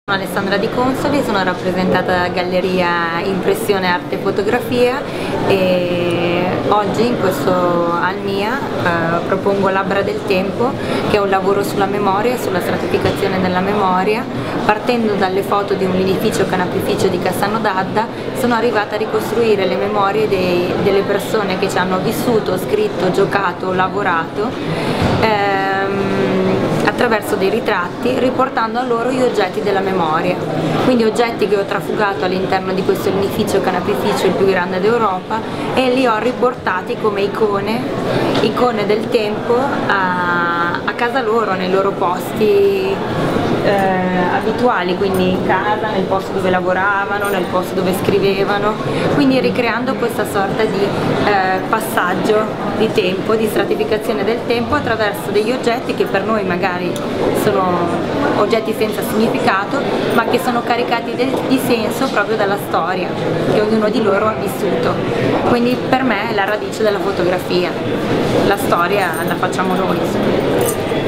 Alessandra Di Consoli, sono rappresentata dalla Galleria Impressione Arte e Fotografia e oggi in questo Almia propongo Labbra del Tempo, che è un lavoro sulla memoria e sulla stratificazione della memoria. Partendo dalle foto di un edificio canapificio di Cassano d'Adda sono arrivata a ricostruire le memorie delle persone che ci hanno vissuto, scritto, giocato, lavorato attraverso dei ritratti, riportando a loro gli oggetti della memoria, quindi oggetti che ho trafugato all'interno di questo edificio canapificio, il più grande d'Europa, e li ho riportati come icone del tempo a casa loro, nei loro posti abituali, quindi in casa, nel posto dove lavoravano, nel posto dove scrivevano, quindi ricreando questa sorta di passaggio di tempo, di stratificazione del tempo attraverso degli oggetti che per noi magari sono oggetti senza significato, ma che sono caricati di senso proprio dalla storia che ognuno di loro ha vissuto. Quindi per me è la radice della fotografia, la storia la facciamo noi.